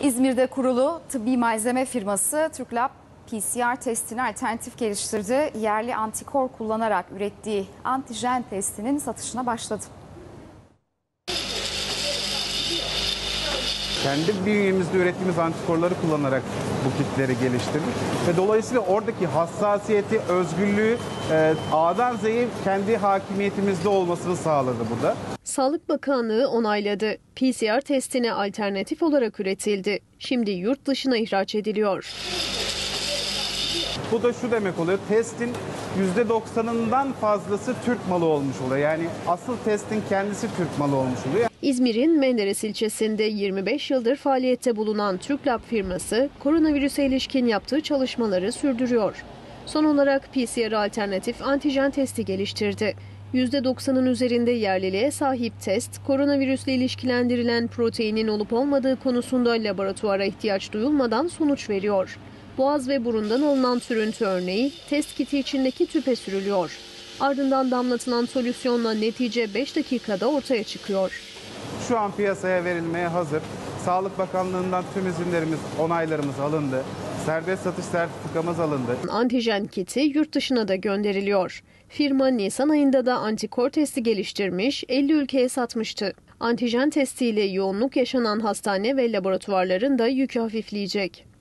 İzmir'de kurulu tıbbi malzeme firması TürkLab PCR testini alternatif geliştirdi. Yerli antikor kullanarak ürettiği antijen testinin satışına başladı. Kendi bünyemizde ürettiğimiz antikorları kullanarak bu kitleri geliştirdik. Ve dolayısıyla oradaki hassasiyeti, özgürlüğü A'dan Z'ye kendi hakimiyetimizde olmasını sağladı burada. Sağlık Bakanlığı onayladı. PCR testine alternatif olarak üretildi. Şimdi yurt dışına ihraç ediliyor. Bu da şu demek oluyor, testin %90'ından fazlası Türk malı olmuş oluyor. Yani asıl testin kendisi Türk malı olmuş oluyor. İzmir'in Menderes ilçesinde 25 yıldır faaliyette bulunan TürkLab firması koronavirüse ilişkin yaptığı çalışmaları sürdürüyor. Son olarak PCR alternatif antijen testi geliştirdi. %90'ın üzerinde yerliliğe sahip test, koronavirüsle ilişkilendirilen proteinin olup olmadığı konusunda laboratuvara ihtiyaç duyulmadan sonuç veriyor. Boğaz ve burundan alınan sürüntü örneği test kiti içindeki tüpe sürülüyor. Ardından damlatılan solüsyonla netice 5 dakikada ortaya çıkıyor. Şu an piyasaya verilmeye hazır. Sağlık Bakanlığı'ndan tüm izinlerimiz, onaylarımız alındı. Serbest satış sertifikamız alındı. Antijen kiti yurt dışına da gönderiliyor. Firma Nisan ayında da antikor testi geliştirmiş, 50 ülkeye satmıştı. Antijen testiyle yoğunluk yaşanan hastane ve laboratuvarların da yükü hafifleyecek.